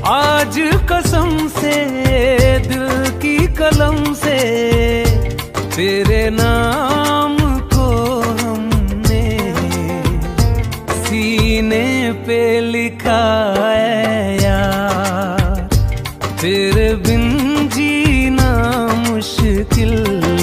आज कसम से दिल की कलम से तेरे नाम को हमने सीने पे लिखा है यार, तेरे बिन जीना मुश्किल